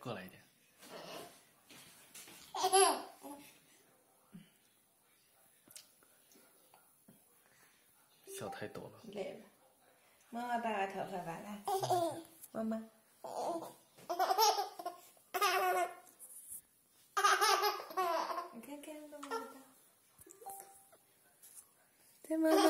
过来一点。笑太多了。 累了，妈妈把头发拔来，妈妈。你看看妈妈的头，对吗？